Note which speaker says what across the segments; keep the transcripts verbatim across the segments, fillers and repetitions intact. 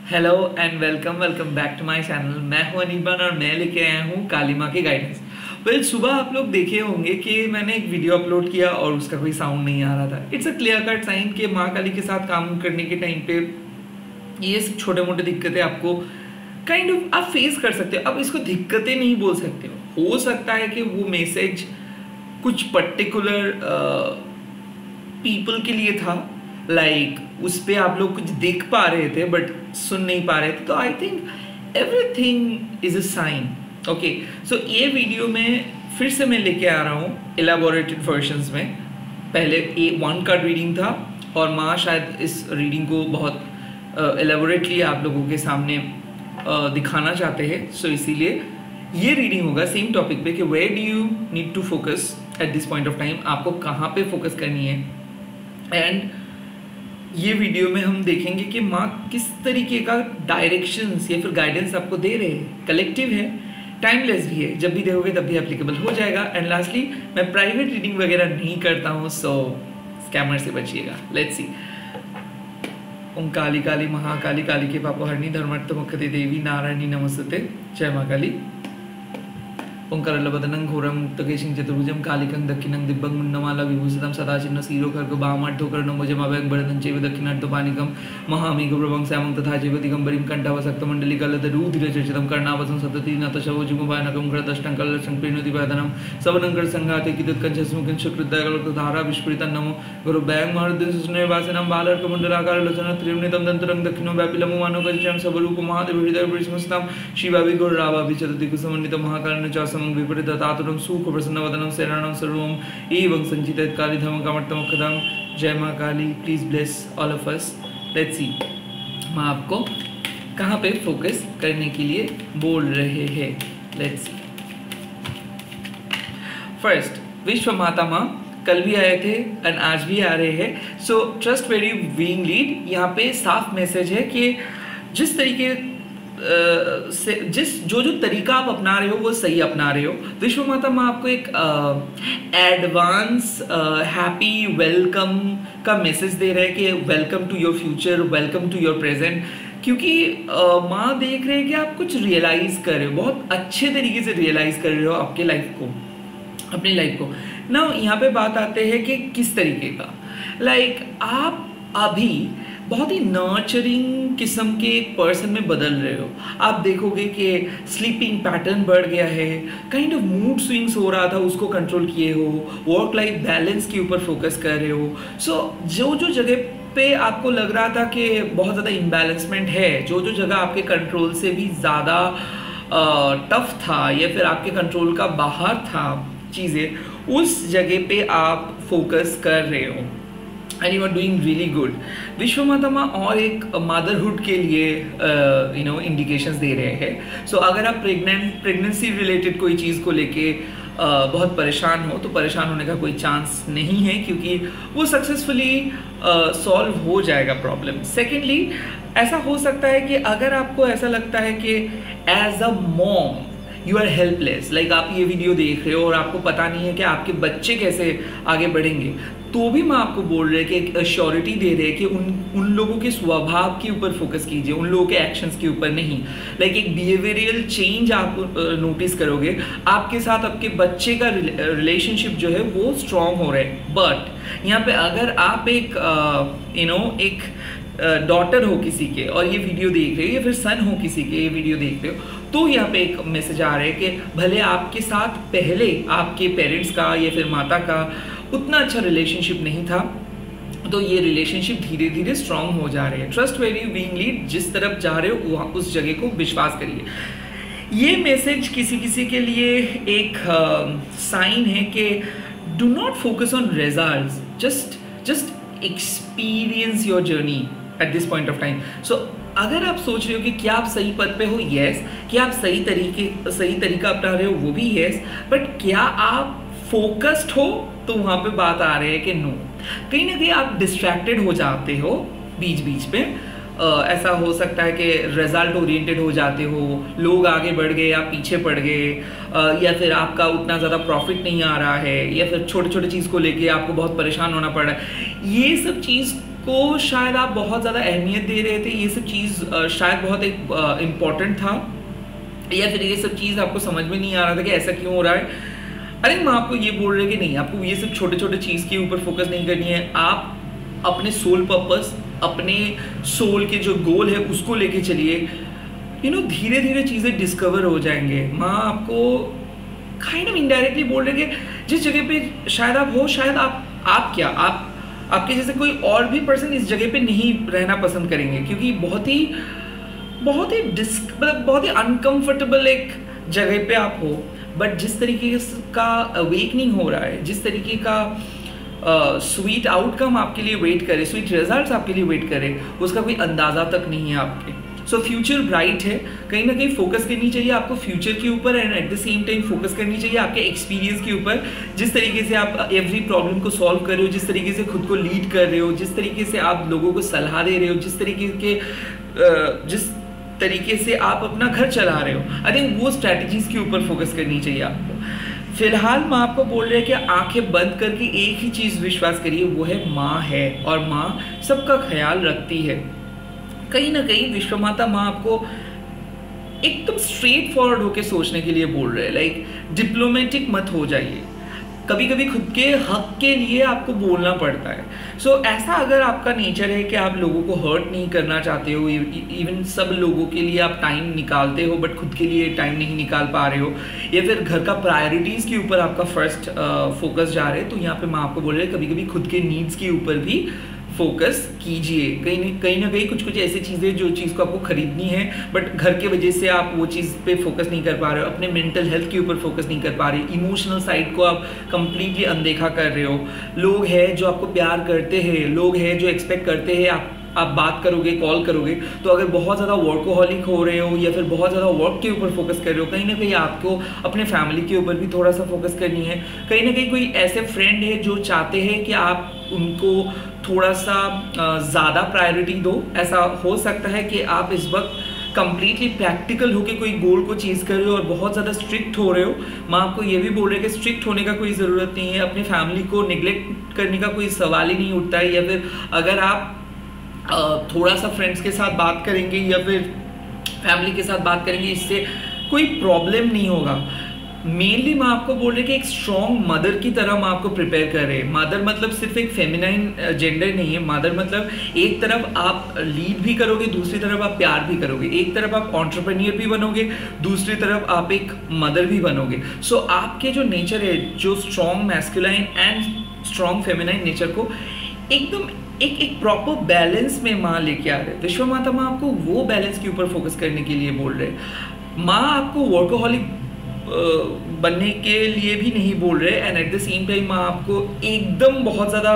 Speaker 1: Hello and welcome welcome back to my channel. मैं हूं अनिबन और मैं लेके आया हूं काली माँ की गाइडेंस। वेल सुबह आप लोग देखे होंगे कि मैंने एक वीडियो अपलोड किया और उसका कोई साउंड नहीं आ रहा था। It's a clear cut sign कि माँ काली के साथ काम करने के टाइम पे ये सब छोटे मोटे दिक्कतें आपको काइंड kind ऑफ of, आप फेस कर सकते हो। अब इसको दिक्कतें नहीं बोल सकते हो हो सकता है कि वो मैसेज कुछ पर्टिकुलर पीपल के लिए था, लाइक like, उस पर आप लोग कुछ देख पा रहे थे बट सुन नहीं पा रहे थे। तो I think everything is a sign. Okay, so ये वीडियो में फिर से मैं लेके आ रहा हूँ एलाबोरेटेड वर्जन्स में। पहले ए वन का रीडिंग था और माँ शायद इस रीडिंग को बहुत एलाबोरेटली uh, आप लोगों के सामने uh, दिखाना चाहते हैं। सो so, इसीलिए ये रीडिंग होगा सेम टॉपिक पे कि where do you need to focus at this point of time, आपको कहाँ पे फोकस करनी है। एंड ये वीडियो में हम देखेंगे कि माँ किस तरीके का डायरेक्शंस या फिर गाइडेंस आपको दे रहे हैं। कलेक्टिव है, टाइमलेस भी है, जब भी देखोगे तब भी एप्लीकेबल हो जाएगा। एंड लास्टली मैं प्राइवेट रीडिंग वगैरह नहीं करता हूँ, सो स्कैमर से बचिएगा। Let's see. ओम काली काली महाकाली काली के पापहरणी धर्मर्थ मुखते देवी नारायणी नमस्ते। जय माँ काली। ओं करलबदनं घोरं मुक्तकेशिं चतुर्भुजं कालिकं दक्षिणं दिव्यं मुन्नमाला विभूषितं सदाचिन्ह शिरो खर्ग वामाढ्योकर्णं भुजमभयं वरदं चैव दक्षिणार्थपानिकं महामेघप्रभं श्यामं तथा चैव दिगम्बरीं कण्ठावसक्तमण्डलिकलदरूधिरचर्चितं कर्णावसं सतति नतशवोजुमभयानकं घृतष्टं कलशं प्रेणुतिवेदनं सवनङ्करसङ्घाते किदत्कञ्चस्मुखं सुकृतधारा विस्फुरितं नमो गुरुभ्यां महर्दिशस्नेवासिनं बालर्कमण्डलाकारलोचनं त्रिवनितं दन्तरं दक्षिणो व्यापिलं मानवकरिचं सबरूप महादेव हृदयपरिस्मस्तं शिवाभि गुरुरावाभि कुसमन्वितं महाकारण चासमं विपरीततातुरं सुखप्रसन्नवदनं शरणं सर्वं एवं संचितयत् कालीधमकामर्थमखदं। जय माँ Kali, please bless all of us. Let's see माँ आपको कहाँ पे फोकस करने के लिए बोल रहे हैं। Let's see. फर्स्ट, विश्व माता माँ कल भी आए थे एंड आज भी आ रहे हैं। So trust very being lead. यहाँ पे साफ मैसेज है कि जिस तरीके Uh, से जिस जो जो तरीका आप अपना रहे हो वो सही अपना रहे हो। विश्व माता माँ आपको एक एडवांस हैप्पी वेलकम का मैसेज दे रहे हैं कि welcome to your future, welcome to your present. क्योंकि uh, माँ देख रहे हैं कि आप कुछ रियलाइज कर रहे हो, बहुत अच्छे तरीके से रियलाइज कर रहे हो आपके लाइफ को, अपनी लाइफ को ना। यहाँ पे बात आते हैं कि किस तरीके का, लाइक like, आप अभी बहुत ही नर्चरिंग किस्म के एक पर्सन में बदल रहे हो। आप देखोगे कि स्लीपिंग पैटर्न बढ़ गया है, काइंड ऑफ मूड स्विंग्स हो रहा था उसको कंट्रोल किए हो, वर्क लाइफ बैलेंस के ऊपर फोकस कर रहे हो। सो so, जो जो जगह पे आपको लग रहा था कि बहुत ज़्यादा इम्बैलेंसमेंट है, जो जो जगह आपके कंट्रोल से भी ज़्यादा टफ था या फिर आपके कंट्रोल का बाहर था चीज़ें, उस जगह पे आप फोकस कर रहे हो and you are doing really good. विश्व माता माँ और एक मदरहुड के लिए यू नो इंडिकेशंस दे रहे हैं। सो so, अगर आप प्रेग्नेंट प्रेगनेंसी रिलेटेड कोई चीज़ को लेके uh, बहुत परेशान हो तो परेशान होने का कोई चांस नहीं है, क्योंकि वो सक्सेसफुली सॉल्व uh, हो जाएगा प्रॉब्लम। सेकेंडली, ऐसा हो सकता है कि अगर आपको ऐसा लगता है कि as a mom you are helpless, like आप ये वीडियो देख रहे हो और आपको पता नहीं है कि आपके बच्चे कैसे आगे बढ़ेंगे, तो भी मैं आपको बोल रहे कि एक अश्योरिटी दे रहे कि उन उन लोगों के स्वभाव के ऊपर फोकस कीजिए, उन लोगों के एक्शंस के ऊपर नहीं। लाइक एक बिहेवियरल चेंज आप नोटिस करोगे, आपके साथ आपके बच्चे का रिलेशनशिप जो है वो स्ट्रॉन्ग हो रहा है। बट यहाँ पे अगर आप एक यू नो एक डॉटर हो किसी के और ये वीडियो देख रहे हो, या फिर सन हो किसी के ये वीडियो देख रहे हो, तो यहाँ पे एक मैसेज आ रहा है कि भले आपके साथ पहले आपके पेरेंट्स का या फिर माता का उतना अच्छा रिलेशनशिप नहीं था, तो ये रिलेशनशिप धीरे धीरे स्ट्रांग हो जा रहे हैं। ट्रस्ट वेरी बीइंग लीड, जिस तरफ जा रहे हो वहाँ उस जगह को विश्वास करिए। ये मैसेज किसी किसी के लिए एक साइन uh, है कि do not focus on results, just just experience your journey at this point of time. So अगर आप सोच रहे हो कि क्या आप सही पद पे हो, यस। क्या आप सही तरीके सही तरीका अपना रहे हो, वो भी यस। बट क्या आप फोकस्ड हो, तो वहाँ पे बात आ रही है कि नो। कहीं ना कहीं आप डिस्ट्रैक्टेड हो जाते हो बीच बीच में। Uh, ऐसा हो सकता है कि रिजल्ट ओरिएंटेड हो जाते हो, लोग आगे बढ़ गए, आप पीछे पड़ गए, uh, या फिर आपका उतना ज़्यादा प्रॉफिट नहीं आ रहा है, या फिर छोटे छोटे चीज़ को लेके आपको बहुत परेशान होना पड़ रहा है। ये सब चीज़ को शायद आप बहुत ज़्यादा अहमियत दे रहे थे, ये सब चीज़ शायद बहुत एक इम्पॉर्टेंट था, या फिर ये सब चीज़ आपको समझ में नहीं आ रहा था कि ऐसा क्यों हो रहा है। अरे मैं आपको ये बोल रहे कि नहीं, आपको ये सब छोटे छोटे चीज़ के ऊपर फोकस नहीं करनी है। आप अपने सोल पर्पस, अपने सोल के जो गोल है उसको लेके चलिए। यू नो धीरे धीरे चीज़ें डिस्कवर हो जाएंगे। माँ आपको काइंड ऑफ इनडायरेक्टली बोल रहे कि जिस जगह पे शायद आप हो, शायद आप आप क्या आप आपके जैसे कोई और भी पर्सन इस जगह पे नहीं रहना पसंद करेंगे, क्योंकि बहुत ही बहुत ही डिस्क मतलब बहुत ही अनकंफर्टेबल एक जगह पे आप हो। बट जिस तरीके का अवेकनिंग हो रहा है, जिस तरीके का स्वीट uh, आउटकम आपके लिए वेट करे, स्वीट रिजल्ट्स आपके लिए वेट करे, उसका कोई अंदाज़ा तक नहीं है आपके। सो फ्यूचर ब्राइट है। कहीं ना कहीं फोकस करनी चाहिए आपको फ्यूचर के ऊपर, and at the same time focus करनी चाहिए आपके एक्सपीरियंस के ऊपर। जिस तरीके से आप एवरी प्रॉब्लम को सॉल्व कर रहे हो, जिस तरीके से खुद को लीड कर रहे हो, जिस तरीके से आप लोगों को सलाह दे रहे हो, जिस तरीके के जिस तरीके से आप अपना घर चला रहे हो, आई थिंक वो स्ट्रैटेजीज के ऊपर फोकस करनी चाहिए आपको। फिलहाल माँ आपको बोल रहे हैं कि आंखें बंद करके एक ही चीज़ विश्वास करिए, वो है माँ है, और माँ सबका ख्याल रखती है। कहीं ना कहीं विश्वमाता माँ आपको एकदम स्ट्रेट फॉरवर्ड होके सोचने के लिए बोल रहे हैं। लाइक डिप्लोमेटिक मत हो जाइए। कभी कभी खुद के हक के लिए आपको बोलना पड़ता है। सो so, ऐसा अगर आपका नेचर है कि आप लोगों को हर्ट नहीं करना चाहते हो, इवन सब लोगों के लिए आप टाइम निकालते हो बट खुद के लिए टाइम नहीं निकाल पा रहे हो, या फिर घर का प्रायोरिटीज़ के ऊपर आपका फर्स्ट फोकस जा रहे हैं, तो यहाँ पे मैं आपको बोल रहे हैं कभी कभी खुद के नीड्स के ऊपर भी फोकस कीजिए। कहीं न कहीं ना कहीं कुछ कुछ ऐसी चीज़ें जो चीज़ को आपको खरीदनी है बट घर के वजह से आप वो चीज़ पे फोकस नहीं कर पा रहे हो, अपने मेंटल हेल्थ के ऊपर फोकस नहीं कर पा रहे, इमोशनल साइड को आप कंप्लीटली अनदेखा कर रहे हो। लोग हैं जो आपको प्यार करते हैं, लोग हैं जो एक्सपेक्ट करते हैं आप आप बात करोगे, कॉल करोगे, तो अगर बहुत ज़्यादा वर्कोहॉलिक हो रहे हो या फिर बहुत ज़्यादा वर्क के ऊपर फोकस कर रहे हो, कहीं ना कहीं आपको अपने फैमिली के ऊपर भी थोड़ा सा फोकस करनी है। कहीं ना कहीं कोई ऐसे फ्रेंड है जो चाहते हैं कि आप उनको थोड़ा सा ज़्यादा प्रायोरिटी दो। ऐसा हो सकता है कि आप इस वक्त कंप्लीटली प्रैक्टिकल होके कोई गोल को चीज़ कर रहे हो और बहुत ज़्यादा स्ट्रिक्ट हो रहे हो। मैं आपको ये भी बोल रहे हैं कि स्ट्रिक्ट होने का कोई ज़रूरत नहीं है, अपनी फैमिली को निगलेक्ट करने का कोई सवाल ही नहीं उठता है। या फिर अगर आप थोड़ा सा फ्रेंड्स के साथ बात करेंगे या फिर फैमिली के साथ बात करेंगे, इससे कोई प्रॉब्लम नहीं होगा। मेनली मैं आपको बोल रहे कि एक स्ट्रॉन्ग मदर की तरह मैं आपको प्रिपेयर कर रहे हैं। मदर मतलब सिर्फ एक फेमिनाइन जेंडर नहीं है। मदर मतलब एक तरफ आप लीड भी करोगे, दूसरी तरफ आप प्यार भी करोगे। एक तरफ आप एंटरप्रेन्योर भी बनोगे, दूसरी तरफ आप एक मदर भी बनोगे। सो so, आपके जो नेचर है, जो strong masculine and strong feminine nature को एकदम एक एक प्रॉपर बैलेंस में माँ लेके आ रहे हैं। विश्व माता माँ आपको वो बैलेंस के ऊपर फोकस करने के लिए बोल रहे हैं। माँ आपको वर्कोहॉलिक बनने के लिए भी नहीं बोल रहे, and at the same time माँ आपको एकदम बहुत ज़्यादा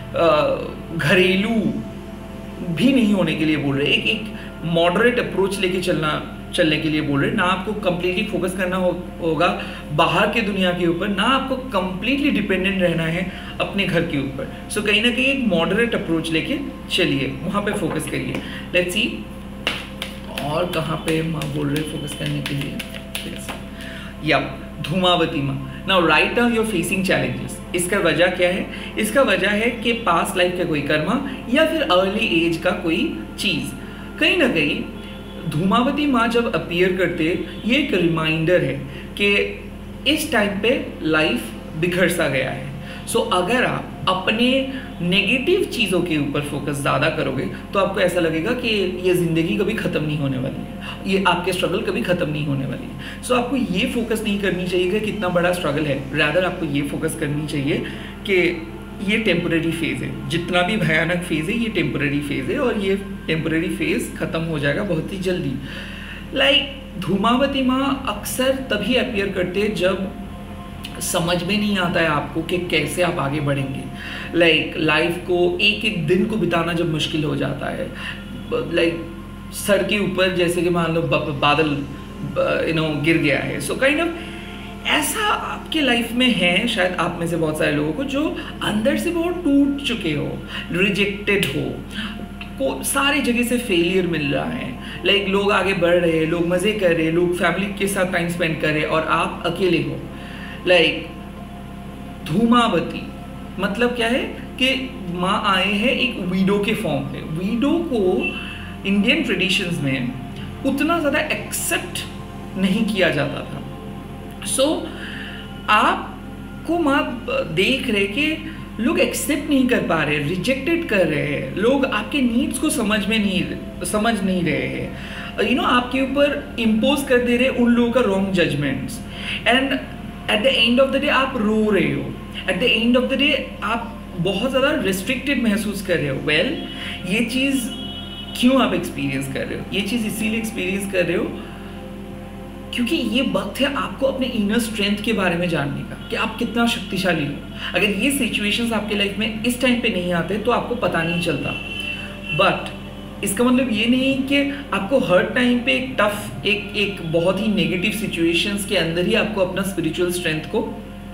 Speaker 1: घरेलू भी नहीं होने के लिए बोल रहे। एक एक मॉडरेट अप्रोच लेके चलना चलने के लिए बोल रहे। ना आपको कंप्लीटली फोकस करना हो, होगा बाहर के दुनिया के ऊपर, ना आपको कंप्लीटली डिपेंडेंट रहना है अपने घर के ऊपर। सो so, कहीं ना कहीं एक मॉडरेट अप्रोच लेके चलिए, वहाँ पे फोकस करिए। लेट्स सी और कहाँ पे माँ बोल रहे फोकस करने के लिए। या धूमावती माँ, now right now you are facing challenges. इसका वजह क्या है? इसका वजह है कि पास्ट लाइफ का कोई कर्मा या फिर अर्ली एज का कोई चीज़। कहीं ना कहीं धूमावती माँ जब अपीयर करते, ये एक रिमाइंडर है कि इस टाइम पे लाइफ बिखर सा गया है। सो so, अगर आप अपने नेगेटिव चीज़ों के ऊपर फोकस ज़्यादा करोगे तो आपको ऐसा लगेगा कि ये ज़िंदगी कभी ख़त्म नहीं होने वाली है, ये आपके स्ट्रगल कभी ख़त्म नहीं होने वाली है। सो so, आपको ये फोकस नहीं करनी चाहिए कि कितना बड़ा स्ट्रगल है, रैदर आपको ये फोकस करनी चाहिए कि ये टेम्पररी फेज़ है। जितना भी भयानक फेज़ है, ये टेम्पररी फेज़ है और ये टेम्पररी फेज़ ख़त्म हो जाएगा बहुत ही जल्दी। लाइक like, धूमावती माँ अक्सर तभी अपीयर करते हैं जब समझ में नहीं आता है आपको कि कैसे आप आगे बढ़ेंगे। लाइक like, लाइफ को एक एक दिन को बिताना जब मुश्किल हो जाता है, लाइक like, सर के ऊपर जैसे कि मान लो बादल यू नो गिर गया है। सो काइंड ऑफ ऐसा आपके लाइफ में है शायद आप में से बहुत सारे लोगों को, जो अंदर से बहुत टूट चुके हो, रिजेक्टेड हो, को सारी जगह से फेलियर मिल रहा है। लाइक like, लोग आगे बढ़ रहे हैं, लोग मज़े कर रहे हैं, लोग फैमिली के साथ टाइम स्पेंड कर रहे हैं और आप अकेले हो। लाइक like, धूमावती मतलब क्या है कि माँ आए हैं एक वीडो के फॉर्म पे। वीडो को इंडियन ट्रेडिशंस में उतना ज़्यादा एक्सेप्ट नहीं किया जाता था। सो so, आपको माँ देख रहे कि लोग एक्सेप्ट नहीं कर पा रहे, रिजेक्टेड कर रहे हैं, लोग आपके नीड्स को समझ में नहीं समझ नहीं रहे हैं, यू नो आपके ऊपर इम्पोज कर दे रहे उन लोगों का wrong judgments. And at the end of the day आप रो रहे हो, at the end of the day आप बहुत ज़्यादा रिस्ट्रिक्टेड महसूस कर रहे हो। वेल well, ये चीज़ क्यों आप एक्सपीरियंस कर रहे हो? ये चीज़ इसीलिए एक्सपीरियंस कर रहे हो क्योंकि ये वक्त है आपको अपने इनर स्ट्रेंथ के बारे में जानने का कि आप कितना शक्तिशाली हो। अगर ये सिचुएशंस आपके लाइफ में इस टाइम पे नहीं आते तो आपको पता नहीं चलता। बट इसका मतलब ये नहीं कि आपको हर टाइम पे एक टफ एक एक बहुत ही नेगेटिव सिचुएशंस के अंदर ही आपको अपना स्पिरिचुअल स्ट्रेंथ को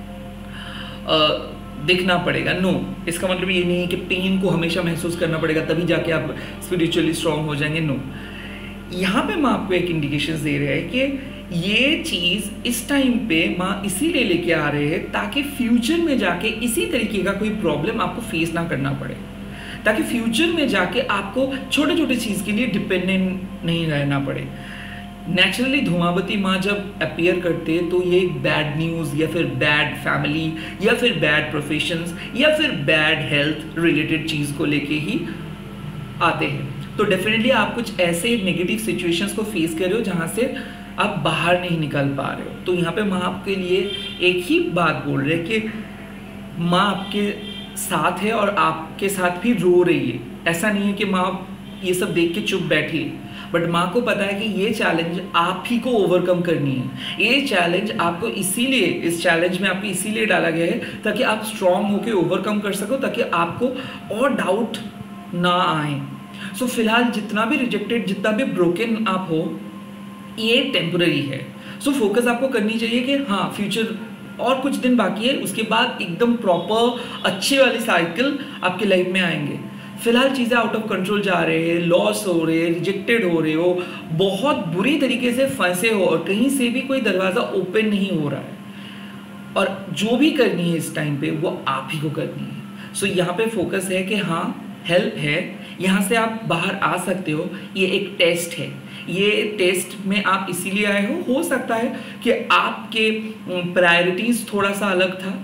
Speaker 1: दिखना पड़ेगा। नो no, इसका मतलब ये नहीं है कि पेन को हमेशा महसूस करना पड़ेगा तभी जाके आप स्पिरिचुअली स्ट्रांग हो जाएंगे। No no. यहाँ पे मैं आपको एक इंडिकेशन दे रहा है कि ये चीज़ इस टाइम पे माँ इसीलिए लेके आ रहे हैं ताकि फ्यूचर में जाके इसी तरीके का कोई प्रॉब्लम आपको फेस ना करना पड़े, ताकि फ्यूचर में जाके आपको छोटे छोटे चीज़ के लिए डिपेंडेंट नहीं रहना पड़े। नेचुरली धूमावती माँ जब अपीयर करते हैं तो ये एक बैड न्यूज़ या फिर बैड फैमिली या फिर बैड प्रोफेशंस या फिर बैड हेल्थ रिलेटेड चीज़ को लेके ही आते हैं। तो डेफिनेटली आप कुछ ऐसे नेगेटिव सिचुएशंस को फेस कर रहे हो जहाँ से आप बाहर नहीं निकल पा रहे हो। तो यहाँ पे माँ आपके लिए एक ही बात बोल रहे हैं कि माँ आपके साथ है और आपके साथ भी रो रही है। ऐसा नहीं है कि माँ ये सब देख के चुप बैठी है, बट माँ को पता है कि ये चैलेंज आप ही को ओवरकम करनी है। ये चैलेंज आपको इसीलिए इस चैलेंज में आपको इसीलिए डाला गया है ताकि आप स्ट्रांग होकर ओवरकम कर सको, ताकि आपको और डाउट ना आए। सो so, फिलहाल जितना भी रिजेक्टेड, जितना भी ब्रोकन आप हो, ये टेम्पररी है। सो so, फोकस आपको करनी चाहिए कि हाँ फ्यूचर और कुछ दिन बाकी है, उसके बाद एकदम प्रॉपर अच्छे वाले साइकिल आपके लाइफ में आएंगे। फिलहाल चीज़ें आउट ऑफ कंट्रोल जा रहे हैं, लॉस हो रहे हैं, रिजेक्टेड हो रहे हो, बहुत बुरी तरीके से फंसे हो और कहीं से भी कोई दरवाज़ा ओपन नहीं हो रहा है, और जो भी करनी है इस टाइम पे वो आप ही को करनी है। सो so, यहाँ पे फोकस है कि हाँ हेल्प है, यहाँ से आप बाहर आ सकते हो। ये एक टेस्ट है, ये टेस्ट में आप इसीलिए आए हो हो सकता है कि आपके प्रायोरिटीज़ थोड़ा सा अलग था,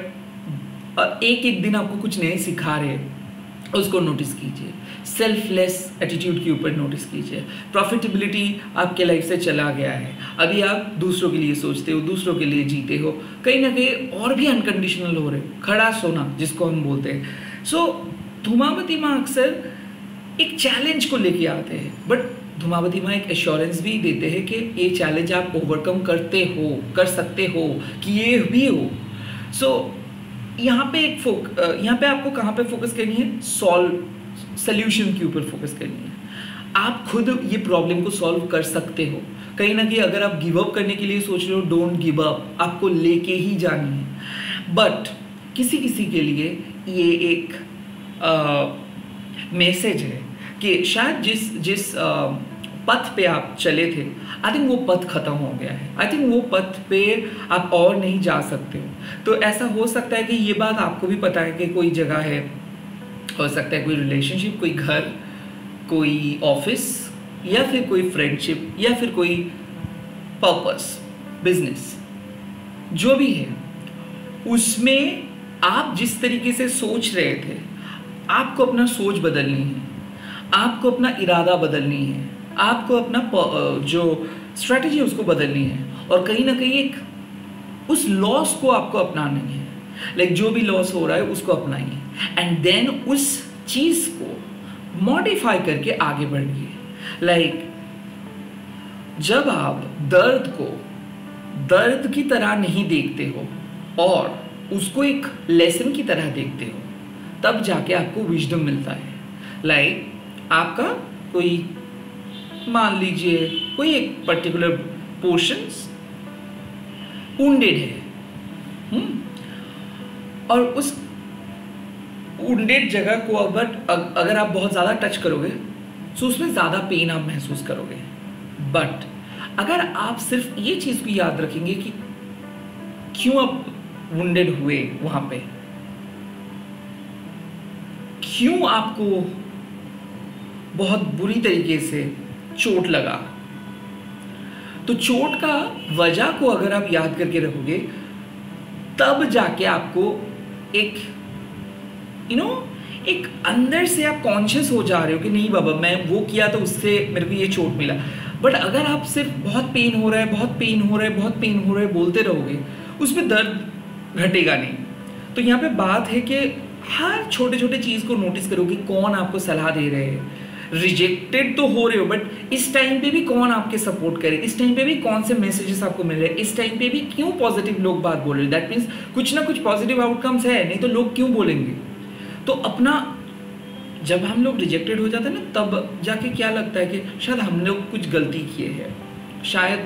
Speaker 1: बट एक एक दिन आपको कुछ नए सिखा रहे हैं, उसको नोटिस कीजिए। सेल्फलेस एटीट्यूड के ऊपर नोटिस कीजिए। प्रॉफिटेबिलिटी आपके लाइफ से चला गया है, अभी आप दूसरों के लिए सोचते हो, दूसरों के लिए जीते हो, कहीं ना कहीं और भी अनकंडीशनल हो रहे हो, खड़ा सोना जिसको हम बोलते हैं। सो धूमावती माँ अक्सर एक चैलेंज को लेके आते हैं, बट धूमावती माँ एक एश्योरेंस भी देते हैं कि ये चैलेंज आप ओवरकम करते हो, कर सकते हो, कि ये भी हो। सो so, यहाँ पे एक फोक यहाँ पे आपको कहाँ पे फोकस करनी है? सॉल्व सल्यूशन के ऊपर फोकस करनी है। आप खुद ये प्रॉब्लम को सॉल्व कर सकते हो। कहीं ना कहीं अगर आप गिव अप करने के लिए सोच रहे हो, डोंट गिव अप, आपको लेके ही जानी है। बट किसी किसी के लिए ये एक मैसेज है कि शायद जिस जिस आ, पथ पे आप चले थे, आई थिंक वो पथ खत्म हो गया है। आई थिंक वो पथ पे आप और नहीं जा सकते हो। तो ऐसा हो सकता है कि ये बात आपको भी पता है कि कोई जगह है, हो सकता है कोई रिलेशनशिप, कोई घर, कोई ऑफिस, या फिर कोई फ्रेंडशिप, या फिर कोई पर्पस, बिजनेस, जो भी है, उसमें आप जिस तरीके से सोच रहे थे, आपको अपना सोच बदलनी है, आपको अपना इरादा बदलनी है, आपको अपना जो स्ट्रैटेजी है उसको बदलनी है, और कहीं ना कहीं एक उस लॉस को आपको अपनानी है। लाइक like, जो भी लॉस हो रहा है उसको अपनाइए, एंड देन उस चीज़ को मॉडिफाई करके आगे बढ़िए। लाइक like, जब आप दर्द को दर्द की तरह नहीं देखते हो और उसको एक लेसन की तरह देखते हो, तब जाके आपको विजडम मिलता है। लाइक like, आपका कोई, मान लीजिए कोई एक पर्टिकुलर पोर्शंस वुंडेड है, हुँ? और उस वुंडेड जगह को अगर अगर आप बहुत ज़्यादा टच करोगे तो उसमें ज़्यादा पेन आप महसूस करोगे। बट अगर आप सिर्फ ये चीज़ को याद रखेंगे कि क्यों आप वुंडेड हुए वहाँ पे, क्यों आपको बहुत बुरी तरीके से चोट लगा। तो चोट का वजह को अगर आप याद करके रखोगे तब जाके आपको एक यू you नो know, एक अंदर से आप कॉन्शियस हो जा रहे हो कि नहीं बाबा मैं वो किया तो उससे मेरे को ये चोट मिला। बट अगर आप सिर्फ बहुत पेन हो रहा है बहुत पेन हो रहा है बहुत पेन हो रहा है बोलते रहोगे उसमें दर्द घटेगा नहीं। तो यहाँ पे बात है कि हर छोटे छोटे चीज़ को नोटिस करोगे कौन आपको सलाह दे रहे हैं। रिजेक्टेड तो हो रहे हो बट इस टाइम पे भी कौन आपके सपोर्ट करे, इस टाइम पे भी कौन से मैसेजेस आपको मिल रहे हैं, इस टाइम पे भी क्यों पॉजिटिव लोग बात बोल रहे हैं। दैट मीन्स कुछ ना कुछ पॉजिटिव आउटकम्स है, नहीं तो लोग क्यों बोलेंगे। तो अपना जब हम लोग रिजेक्टेड हो जाते हैं ना तब जाके क्या लगता है कि शायद हम लोग कुछ गलती किए हैं, शायद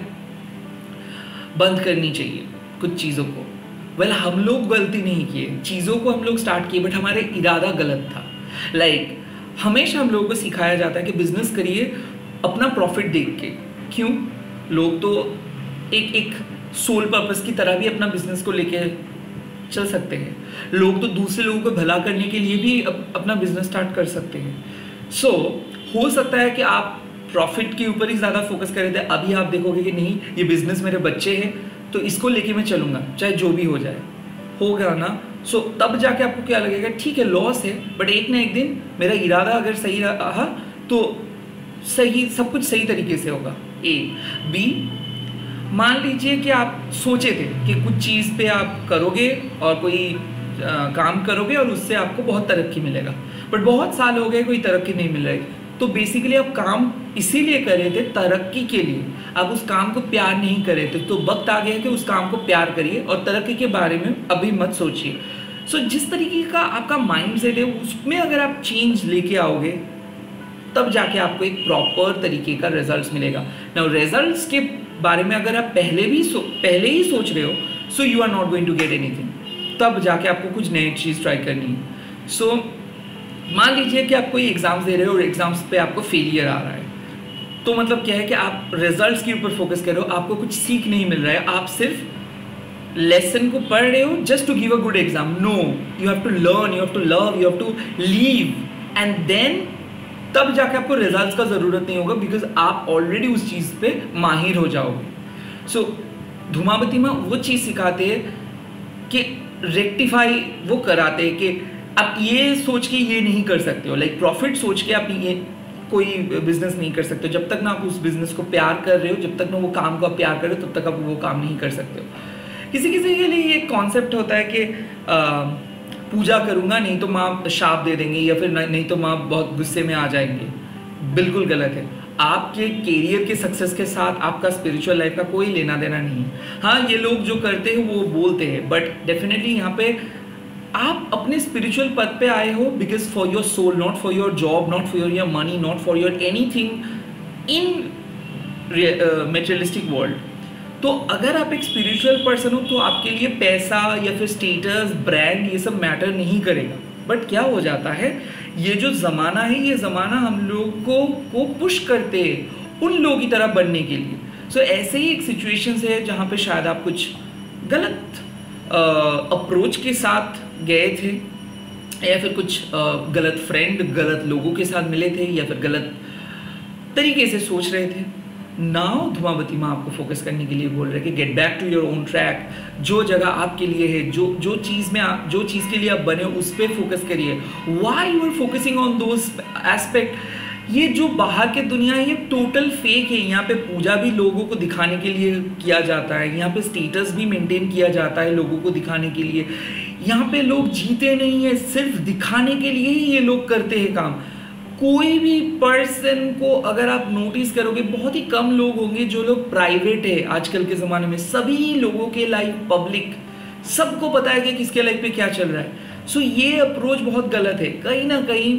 Speaker 1: बंद करनी चाहिए कुछ चीज़ों को। वेल well, हम लोग गलती नहीं किए, चीज़ों को हम लोग स्टार्ट किए बट हमारे इरादा गलत था। लाइक like, हमेशा हम लोगों को सिखाया जाता है कि बिजनेस करिए अपना प्रॉफिट देख के। क्यों? लोग तो एक एक सोल पर्पस की तरह भी अपना बिजनेस को लेके चल सकते हैं। लोग तो दूसरे लोगों को भला करने के लिए भी अप, अपना बिजनेस स्टार्ट कर सकते हैं। सो so, हो सकता है कि आप प्रॉफिट के ऊपर ही ज़्यादा फोकस कर रहे थे, अभी आप देखोगे कि नहीं ये बिजनेस मेरे बच्चे हैं तो इसको लेके मैं चलूँगा चाहे जो भी हो जाए, होगा ना। सो so, तब जाके आपको क्या लगेगा ठीक है लॉस है बट एक ना एक दिन मेरा इरादा अगर सही रहा तो सही सब कुछ सही तरीके से होगा। ए बी मान लीजिए कि आप सोचे थे कि कुछ चीज़ पे आप करोगे और कोई आ, काम करोगे और उससे आपको बहुत तरक्की मिलेगा बट बहुत साल हो गए कोई तरक्की नहीं मिल रही। तो बेसिकली आप काम इसीलिए कर रहे थे तरक्की के लिए, आप उस काम को प्यार नहीं कर रहे थे। तो वक्त आ गया कि उस काम को प्यार करिए और तरक्की के बारे में अभी मत सोचिए। सो so, जिस तरीके का आपका माइंड सेट है उसमें अगर आप चेंज लेके आओगे तब जाके आपको एक प्रॉपर तरीके का रिजल्ट्स मिलेगा। नाउ रिजल्ट्स के बारे में अगर आप पहले भी सो पहले ही सोच रहे हो so you are not going to get anything. तब जाके आपको कुछ नई चीज़ ट्राई करनी है। सो so, मान लीजिए कि आप कोई एग्जाम्स दे रहे हो और एग्जाम्स पे आपको फेलियर आ रहा है तो मतलब क्या है कि आप रिजल्ट्स के ऊपर फोकस कर रहे हो, आपको कुछ सीख नहीं मिल रहा है, आप सिर्फ लेसन को पढ़ रहे हो just to give a good exam. No, you have to learn, you have to love, you have to live and then तब जाके आपको रिजल्ट्स का ज़रूरत नहीं होगा बिकॉज आप ऑलरेडी उस चीज़ पे माहिर हो जाओगे। सो so, धूमावती में वो चीज़ सिखाते हैं कि रेक्टिफाई वो कराते हैं कि आप ये सोच के ये नहीं कर सकते हो, लाइक प्रॉफिट सोच के आप ये कोई बिजनेस नहीं कर सकते हो। जब तक ना आप उस बिजनेस को प्यार कर रहे हो, जब तक ना वो काम को आप प्यार कर रहे हो तब तक आप वो काम नहीं कर सकते हो। किसी किसी के लिए ये कॉन्सेप्ट होता है कि आ, पूजा करूँगा नहीं तो माँ शाप दे देंगे या फिर नहीं तो माँ बहुत गुस्से में आ जाएंगे। बिल्कुल गलत है। आपके कैरियर के सक्सेस के साथ आपका स्पिरिचुअल लाइफ का कोई लेना देना नहीं है। हाँ, ये लोग जो करते हैं वो बोलते हैं बट डेफिनेटली यहाँ पे आप अपने स्पिरिचुअल पद पे आए हो because for your soul, not for your job, not for your money, not for your anything in materialistic world. तो अगर आप एक स्पिरिचुअल पर्सन हो तो आपके लिए पैसा या फिर स्टेटस, ब्रांड ये सब मैटर नहीं करेगा। बट क्या हो जाता है, ये जो ज़माना है ये ज़माना हम लोग को को पुश करते हैं उन लोगों की तरह बनने के लिए। सो so, ऐसे ही एक सिचुएशन है जहाँ पे शायद आप कुछ गलत अप्रोच uh, के साथ गए थे या फिर कुछ uh, गलत फ्रेंड, गलत लोगों के साथ मिले थे या फिर गलत तरीके से सोच रहे थे। नाउ धूमावती माँ आपको फोकस करने के लिए बोल रहे हैं कि get back to your own track. जो जगह आपके लिए है, जो जो चीज़ में आप जो चीज़ के लिए आप बने हो उस पर फोकस करिए। Why you are focusing on those aspect. ये जो बाहर के दुनिया है ये टोटल फेक है। यहाँ पे पूजा भी लोगों को दिखाने के लिए किया जाता है, यहाँ पे स्टेटस भी मेंटेन किया जाता है लोगों को दिखाने के लिए। यहाँ पे लोग जीते नहीं है, सिर्फ दिखाने के लिए ही ये लोग करते हैं काम। कोई भी पर्सन को अगर आप नोटिस करोगे बहुत ही कम लोग होंगे जो लोग प्राइवेट है आजकल के ज़माने में। सभी लोगों के लाइफ पब्लिक, सबको पता है कि किसके लाइफ पे क्या चल रहा है। सो ये अप्रोच बहुत गलत है। कहीं ना कहीं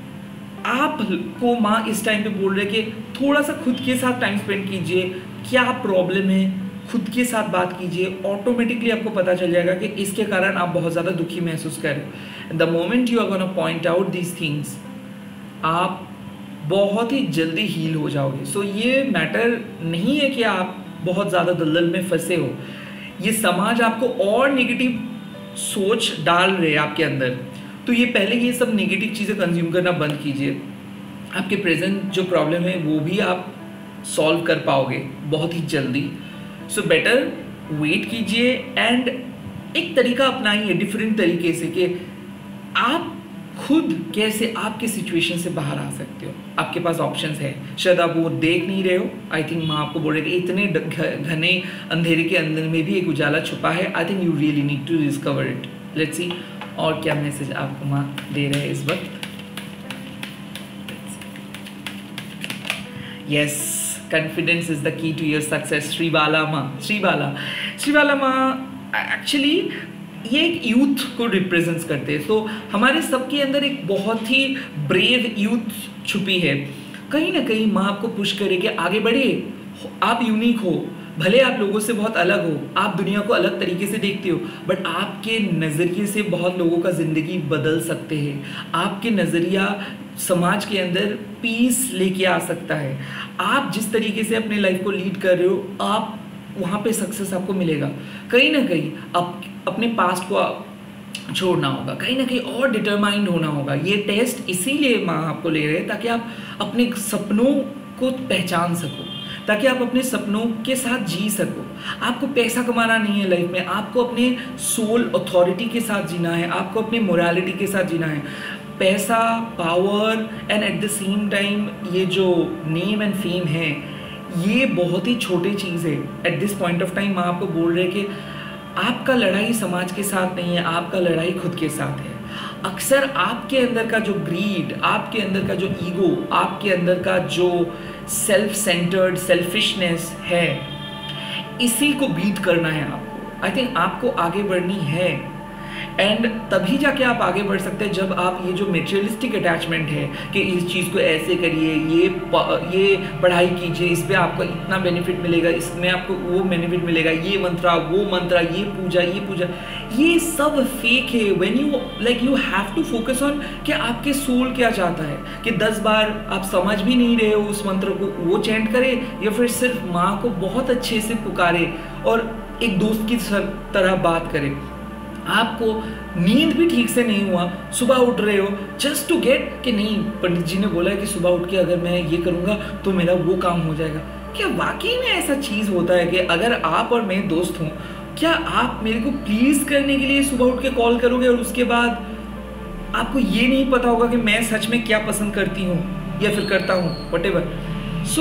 Speaker 1: आपको माँ इस टाइम पे बोल रहे कि थोड़ा सा खुद के साथ टाइम स्पेंड कीजिए, क्या प्रॉब्लम है खुद के साथ बात कीजिए। ऑटोमेटिकली आपको पता चल जाएगा कि इसके कारण आप बहुत ज़्यादा दुखी महसूस करें। The moment you are gonna point out these things, आप बहुत ही जल्दी हील हो जाओगे। सो so, ये मैटर नहीं है कि आप बहुत ज़्यादा दलदल में फंसे हो। ये समाज आपको और नेगेटिव सोच डाल रहे हैं आपके अंदर, तो ये पहले ये सब नेगेटिव चीज़ें कंज्यूम करना बंद कीजिए। आपके प्रेजेंट जो प्रॉब्लम है वो भी आप सॉल्व कर पाओगे बहुत ही जल्दी। सो बेटर वेट कीजिए एंड एक तरीका अपनाइए डिफरेंट तरीके से कि आप खुद कैसे आपके सिचुएशन से बाहर आ सकते हो। आपके पास ऑप्शंस है, शायद आप वो देख नहीं रहे हो। आई थिंक मैं आपको बोल रही कि इतने घने अंधेरे के अंदर में भी एक उजाला छुपा है। I think you really need to discover it. Let's see और क्या मैसेज आपको माँ दे रहे हैं इस वक्त। Yes, confidence is the key to your success. Shribala माँ, श्रीबाला श्रीबाला माँ एक्चुअली ये एक यूथ को रिप्रेजेंट्स करते हैं। तो हमारे सबके अंदर एक बहुत ही ब्रेव यूथ छुपी है। कहीं ना कहीं माँ आपको पुश करे कि आगे बढ़िए, आप यूनिक हो, भले आप लोगों से बहुत अलग हो, आप दुनिया को अलग तरीके से देखते हो, बट आपके नज़रिए से बहुत लोगों का ज़िंदगी बदल सकते हैं। आपके नज़रिया समाज के अंदर पीस लेके आ सकता है। आप जिस तरीके से अपने लाइफ को लीड कर रहे हो, आप वहाँ पे सक्सेस आपको मिलेगा। कहीं ना कहीं आप अपने पास्ट को छोड़ना होगा, कहीं ना कहीं और डिटरमाइंड होना होगा। ये टेस्ट इसीलिए माँ आपको ले रहे हैं ताकि आप अपने सपनों को पहचान सको, ताकि आप अपने सपनों के साथ जी सको। आपको पैसा कमाना नहीं है लाइफ में, आपको अपने सोल अथॉरिटी के साथ जीना है, आपको अपने मोरालिटी के साथ जीना है। पैसा, power and at the same time ये जो नेम एंड फेम है, ये बहुत ही छोटी चीज़ है। At this point of time माँ आपको बोल रहे कि आपका लड़ाई समाज के साथ नहीं है, आपका लड़ाई खुद के साथ है। अक्सर आपके अंदर का जो ग्रीड, आपके अंदर का जो ईगो, आपके अंदर का जो सेल्फ सेंटर्ड सेल्फिशनेस है, इसी को बीट करना है आपको। आई थिंक आपको आगे बढ़नी है एंड तभी जाके आप आगे बढ़ सकते हैं जब आप ये जो मटेरियलिस्टिक अटैचमेंट है कि इस चीज़ को ऐसे करिए, ये ये पढ़ाई कीजिए, इस पर आपको इतना बेनिफिट मिलेगा, इसमें आपको वो बेनिफिट मिलेगा, ये मंत्रा वो मंत्रा, ये पूजा ये पूजा, ये सब फेक है। When you like you have to focus on कि आपके सोल क्या चाहता है। कि दस बार आप समझ भी नहीं रहे हो उस मंत्र को, वो चैंट करे या फिर सिर्फ माँ को बहुत अच्छे से पुकारे और एक दोस्त की तरह बात करे। आपको नींद भी ठीक से नहीं हुआ, सुबह उठ रहे हो जस्ट टू गेट कि नहीं पंडित जी ने बोला है कि सुबह उठ के अगर मैं ये करूँगा तो मेरा वो काम हो जाएगा। क्या वाकई में ऐसा चीज़ होता है कि अगर आप और मैं दोस्त हूँ, क्या आप मेरे को प्लीज़ करने के लिए सुबह उठ के कॉल करोगे और उसके बाद आपको ये नहीं पता होगा कि मैं सच में क्या पसंद करती हूँ या फिर करता हूँ, whatever. So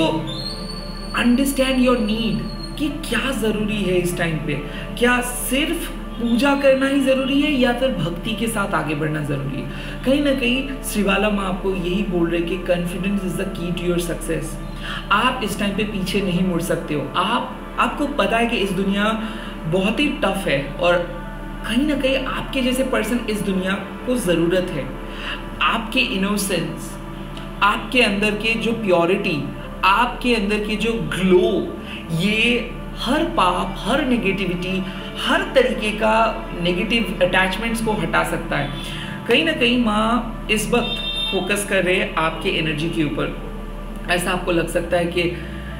Speaker 1: understand your need कि क्या ज़रूरी है इस टाइम पे। क्या सिर्फ पूजा करना ही ज़रूरी है या फिर भक्ति के साथ आगे बढ़ना ज़रूरी है। कहीं ना कहीं श्रीबाला माँ आपको यही बोल रहे कि confidence is the key to your success. आप इस टाइम पे पीछे नहीं मुड़ सकते हो। आप आपको पता है कि इस दुनिया बहुत ही टफ है और कहीं ना कहीं आपके जैसे पर्सन इस दुनिया को ज़रूरत है। आपके इनोसेंस, आपके अंदर के जो प्योरिटी, आपके अंदर के जो ग्लो, ये हर पाप, हर नेगेटिविटी, हर तरीके का नेगेटिव अटैचमेंट्स को हटा सकता है। कहीं ना कहीं माँ इस वक्त फोकस कर रहे हैं आपके एनर्जी के ऊपर। ऐसा आपको लग सकता है कि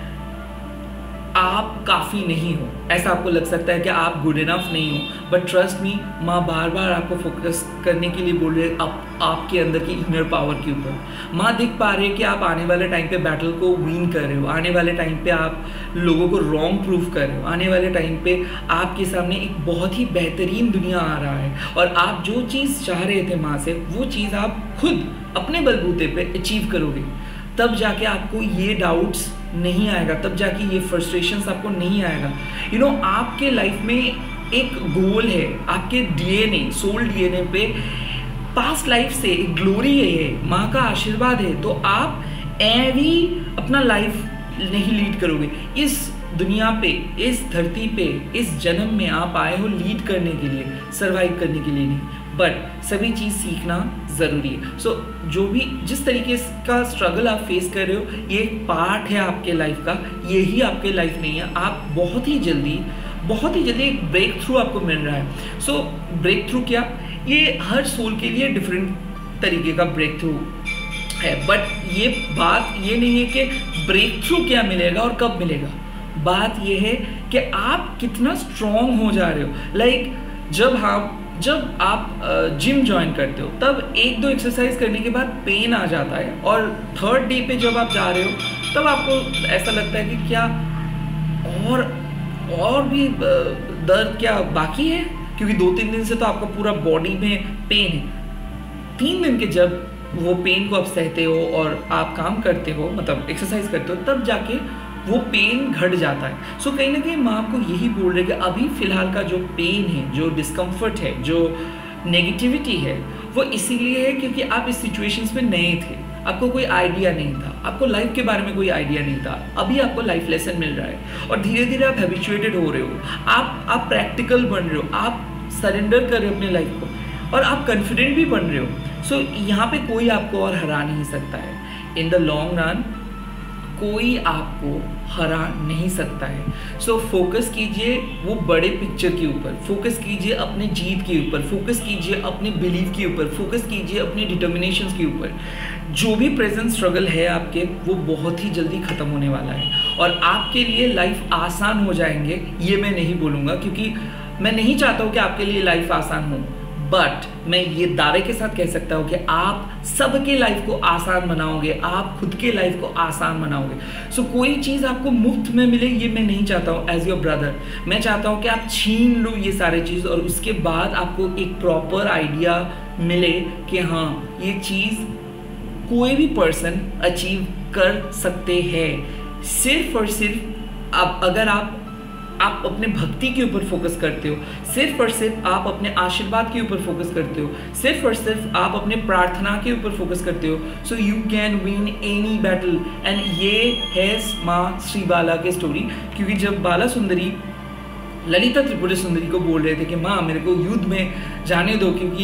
Speaker 1: आप काफ़ी नहीं हो, ऐसा आपको लग सकता है कि आप गुड इनफ नहीं हो, बट ट्रस्ट मी, माँ बार बार आपको फोकस करने के लिए बोल रहे हैं आप, आपके अंदर की इनर पावर के ऊपर। माँ देख पा रहे हैं कि आप आने वाले टाइम पे बैटल को विन कर रहे हो, आने वाले टाइम पे आप लोगों को रॉन्ग प्रूफ कर रहे हो, आने वाले टाइम पे आपके सामने एक बहुत ही बेहतरीन दुनिया आ रहा है और आप जो चीज़ चाह रहे थे माँ से, वो चीज़ आप खुद अपने बलबूते पे अचीव करोगे। तब जाके आपको ये डाउट्स नहीं आएगा, तब जाके ये फ्रस्ट्रेशंस आपको नहीं आएगा। यू नो, आपके लाइफ में एक गोल है, आपके डीएनए, सोल डीएनए पे पास्ट लाइफ से एक ग्लोरी है, माँ का आशीर्वाद है, तो आप ऐवी अपना लाइफ नहीं लीड करोगे। इस दुनिया पे, इस धरती पे, इस जन्म में आप आए हो लीड करने के लिए, सरवाइव करने के लिए नहीं, बट सभी चीज़ सीखना ज़रूरी है। सो so, जो भी जिस तरीके का स्ट्रगल आप फेस कर रहे हो, ये एक पार्ट है आपके लाइफ का, यही आपके लाइफ नहीं है। आप बहुत ही जल्दी बहुत ही जल्दी एक ब्रेक थ्रू आपको मिल रहा है। सो ब्रेक थ्रू क्या, ये हर सोल के लिए डिफरेंट तरीके का ब्रेक थ्रू है, बट ये बात ये नहीं है कि ब्रेक थ्रू क्या मिलेगा और कब मिलेगा। बात ये है कि आप कितना स्ट्रॉन्ग हो जा रहे हो। लाइक like, जब हम जब आप जिम ज्वाइन करते हो तब एक दो एक्सरसाइज करने के बाद पेन आ जाता है, और थर्ड डे पे जब आप जा रहे हो तब आपको ऐसा लगता है कि क्या और और भी दर्द क्या बाकी है, क्योंकि दो तीन दिन से तो आपका पूरा बॉडी में पेन है। तीन दिन के जब वो पेन को आप सहते हो और आप काम करते हो, मतलब एक्सरसाइज करते हो, तब जाके वो पेन घट जाता है। सो so, कहीं ना कहीं माँ आपको यही बोल रहे कि अभी फ़िलहाल का जो पेन है, जो डिस्कम्फर्ट है, जो नेगेटिविटी है, वो इसीलिए है क्योंकि आप इस सिचुएशंस में नए थे, आपको कोई आइडिया नहीं था, आपको लाइफ के बारे में कोई आइडिया नहीं था। अभी आपको लाइफ लेसन मिल रहा है और धीरे धीरे आप हैबिचुएटेड हो रहे हो, आप आप प्रैक्टिकल बन रहे हो, आप सरेंडर कर रहे हो अपने लाइफ को, और आप कॉन्फिडेंट भी बन रहे हो। सो so, यहाँ पे कोई आपको और हरा नहीं सकता है। इन द लॉन्ग रन कोई आपको हरा नहीं सकता है। सो so, फोकस कीजिए वो बड़े पिक्चर के ऊपर, फोकस कीजिए अपने जीत के ऊपर, फोकस कीजिए अपने बिलीव के ऊपर, फोकस कीजिए अपनी डिटर्मिनेशन के ऊपर। जो भी प्रेजेंट स्ट्रगल है आपके, वो बहुत ही जल्दी ख़त्म होने वाला है और आपके लिए लाइफ आसान हो जाएंगे। ये मैं नहीं बोलूँगा क्योंकि मैं नहीं चाहता हूँ कि आपके लिए लाइफ आसान हो, बट मैं ये दावे के साथ कह सकता हूँ कि आप सबके लाइफ को आसान बनाओगे, आप खुद के लाइफ को आसान बनाओगे। सो so, कोई चीज़ आपको मुफ्त में मिले ये मैं नहीं चाहता हूँ एज योर ब्रदर। मैं चाहता हूँ कि आप छीन लो ये सारे चीज़ और उसके बाद आपको एक प्रॉपर आइडिया मिले कि हाँ ये चीज़ कोई भी पर्सन अचीव कर सकते हैं। सिर्फ और सिर्फ आप अगर आप आप अपने भक्ति के ऊपर फोकस करते हो, सिर्फ और सिर्फ आप अपने आशीर्वाद के ऊपर फोकस करते हो, सिर्फ और सिर्फ आप अपने प्रार्थना के ऊपर फोकस करते हो, so you can win any battle. And ये है माँ श्री बाला की स्टोरी। क्योंकि जब बाला सुंदरी ललिता त्रिपुरा सुंदरी को बोल रहे थे कि माँ मेरे को युद्ध में जाने दो, क्योंकि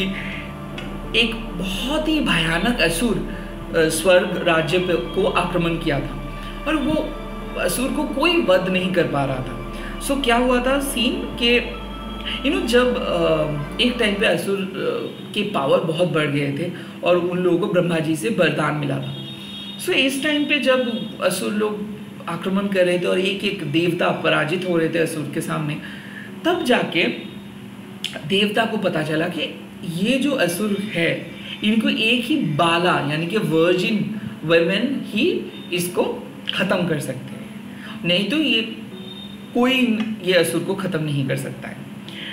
Speaker 1: एक बहुत ही भयानक असुर स्वर्ग राज्य को आक्रमण किया था और वो असुर को कोई वध नहीं कर पा रहा था। सो so, क्या हुआ था सीन के यू नो जब आ, एक टाइम पे असुर के पावर बहुत बढ़ गए थे और उन लोगों को ब्रह्मा जी से वरदान मिला था। सो so, इस टाइम पे जब असुर लोग आक्रमण कर रहे थे और एक एक देवता पराजित हो रहे थे असुर के सामने, तब जाके देवता को पता चला कि ये जो असुर है इनको एक ही बाला यानी कि वर्जिन वुमेन ही इसको ख़त्म कर सकते हैं, नहीं तो ये कोई ये असुर को ख़त्म नहीं कर सकता है।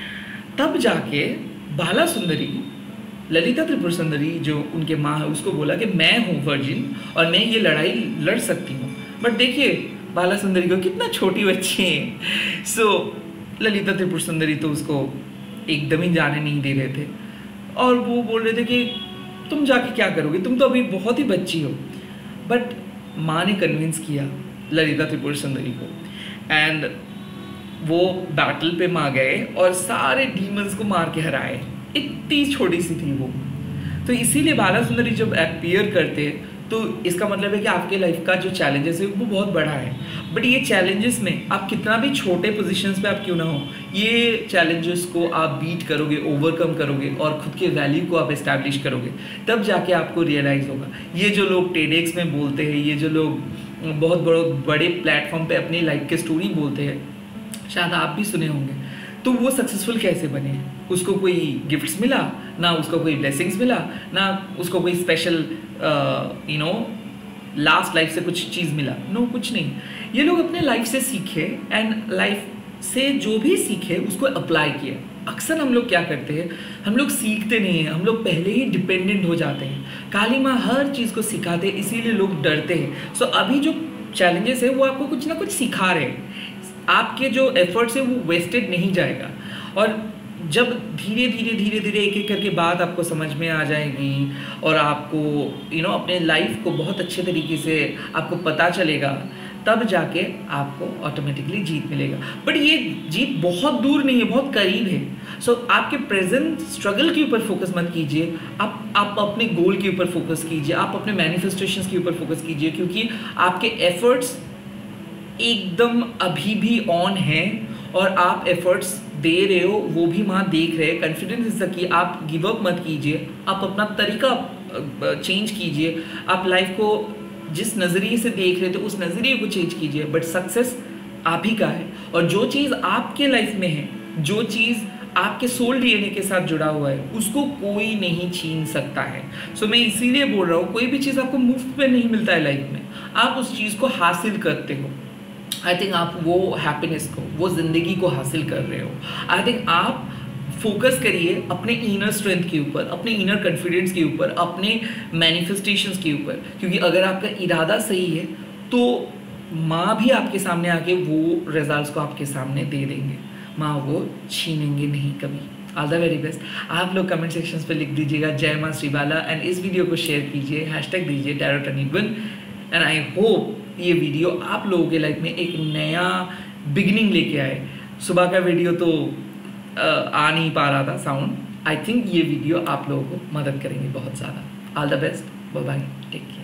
Speaker 1: तब जाके बाला सुंदरी ललिता त्रिपुर सुंदरी जो उनके माँ है उसको बोला कि मैं हूँ वर्जिन और मैं ये लड़ाई लड़ सकती हूँ। बट देखिए बाला सुंदरी को कितना छोटी बच्ची है। सो so, ललिता त्रिपुर सुंदरी तो उसको एकदम ही जाने नहीं दे रहे थे और वो बोल रहे थे कि तुम जाके क्या करोगे, तुम तो अभी बहुत ही बच्ची हो। बट माँ ने कन्विंस किया ललिता त्रिपुर सुंदरी को एंड वो बैटल पे मार गए और सारे डीमंस को मार के हराए। इतनी छोटी सी थी वो। तो इसीलिए बाला सुंदरी जब अपीयर करते तो इसका मतलब है कि आपके लाइफ का जो चैलेंजेस है वो बहुत बड़ा है। बट ये चैलेंजेस में आप कितना भी छोटे पोजीशंस पे आप क्यों ना हो, ये चैलेंजेस को आप बीट करोगे, ओवरकम करोगे और खुद के वैल्यू को आप इस्टेब्लिश करोगे, तब जाके आपको रियलाइज़ होगा। ये जो लोग टेडेक्स में बोलते हैं, ये जो लोग बहुत बड़े बड़े प्लेटफॉर्म पे अपनी लाइफ की स्टोरी बोलते हैं, शायद आप भी सुने होंगे, तो वो सक्सेसफुल कैसे बने? उसको कोई गिफ्ट्स मिला ना, उसको कोई ब्लेसिंग्स मिला ना, उसको कोई special you know last life से कुछ चीज़ मिला, नो no, कुछ नहीं। ये लोग अपने लाइफ से सीखे एंड लाइफ से जो भी सीखे उसको अप्लाई किया। अक्सर हम लोग क्या करते हैं, हम लोग सीखते नहीं हैं, हम लोग पहले ही डिपेंडेंट हो जाते हैं। काली माँ हर चीज़ को सिखाते हैं, इसीलिए लोग डरते हैं। सो so, अभी जो चैलेंजेस है वो आपको कुछ ना कुछ सिखा रहे हैं, आपके जो एफर्ट्स है वो वेस्टेड नहीं जाएगा। और जब धीरे धीरे धीरे धीरे एक एक करके बात आपको समझ में आ जाएगी और आपको यू नो अपने लाइफ को बहुत अच्छे तरीके से आपको पता चलेगा, तब जाके आपको ऑटोमेटिकली जीत मिलेगा। बट ये जीत बहुत दूर नहीं है, बहुत करीब है। सो so, आपके प्रेजेंट स्ट्रगल के ऊपर फोकस मत कीजिए, आप आप अपने गोल के ऊपर फोकस कीजिए, आप अपने मैनिफेस्टेशंस के ऊपर फोकस कीजिए, क्योंकि आपके एफर्ट्स एकदम अभी भी ऑन है और आप एफर्ट्स दे रहे हो, वो भी माँ देख रहे हैं। कॉन्फिडेंस इज द की। आप गिव अप मत कीजिए, आप अपना तरीका चेंज कीजिए, आप लाइफ को जिस नज़रिए से देख रहे थे उस नज़रिए को चेंज कीजिए। बट सक्सेस आप ही का है और जो चीज़ आपके लाइफ में है, जो चीज़ आपके सोल डीएनए के साथ जुड़ा हुआ है, उसको कोई नहीं छीन सकता है। सो so, मैं इसीलिए बोल रहा हूँ, कोई भी चीज़ आपको मुफ्त में नहीं मिलता है लाइफ में, आप उस चीज़ को हासिल करते हो। आई थिंक आप वो हैप्पीनेस को, वो ज़िंदगी को हासिल कर रहे हो। आई थिंक आप फोकस करिए अपने इनर स्ट्रेंथ के ऊपर, अपने इनर कॉन्फिडेंस के ऊपर, अपने मैनिफेस्टेशंस के ऊपर, क्योंकि अगर आपका इरादा सही है तो माँ भी आपके सामने आके वो रिजल्ट्स को आपके सामने दे देंगे, माँ वो छीनेंगे नहीं कभी। All the very best. आप लोग कमेंट सेक्शंस पे लिख दीजिएगा जय माँ श्रीबाला, एंड इस वीडियो को शेयर कीजिए, हैशटैग दीजिए tarot turning one, and I hope ये वीडियो आप लोगों के लाइफ में एक नया बिगिनिंग लेके आए। सुबह का वीडियो तो आ नहीं पा रहा था साउंड, आई थिंक ये वीडियो आप लोगों को मदद करेंगे बहुत ज़्यादा। All the best, bye bye, take care.